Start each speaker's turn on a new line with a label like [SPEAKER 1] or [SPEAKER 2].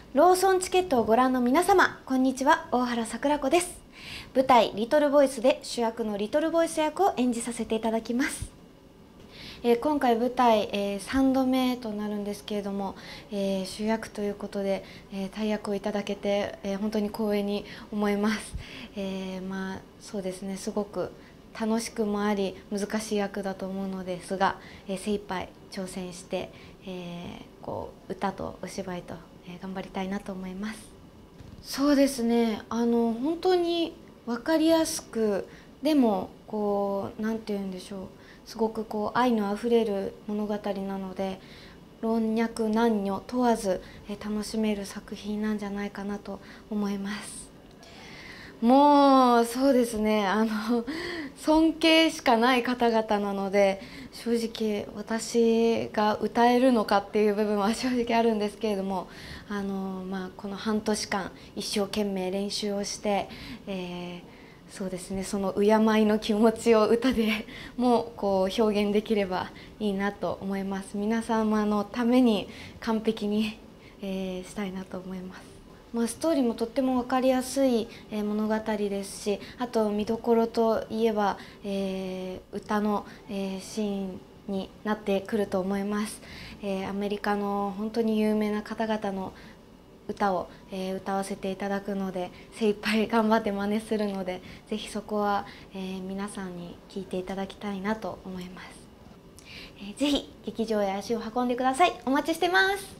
[SPEAKER 1] ローソンチケットをご覧の皆様、こんにちは。大原桜子です。舞台リトルボイスで主役のリトルボイス役を演じさせていただきます。今回舞台、3度目となるんですけれども、主役ということで、大役をいただけて、本当に光栄に思います。そうですね、すごく楽しくもあり難しい役だと思うのですが、精一杯挑戦して、歌とお芝居と、頑張りたいなと思います。そうですね、本当に分かりやすく、でもなんて言うんでしょう、すごく愛のあふれる物語なので、老若男女問わず、楽しめる作品なんじゃないかなと思います。もうそうですね、尊敬しかない方々なので、正直私が歌えるのかっていう部分は正直あるんですけれども、この半年間一生懸命練習をして、そうですね、その敬いの気持ちを歌でも表現できればいいなと思います。皆様のために完璧に、したいなと思います。ストーリーもとっても分かりやすい物語ですし、あと見どころといえば、歌のシーンになってくると思います。アメリカの本当に有名な方々の歌を、歌わせていただくので、精一杯頑張って真似するので、ぜひそこは、皆さんに聴いていただきたいなと思います。ぜひ劇場へ足を運んでください。お待ちしてます。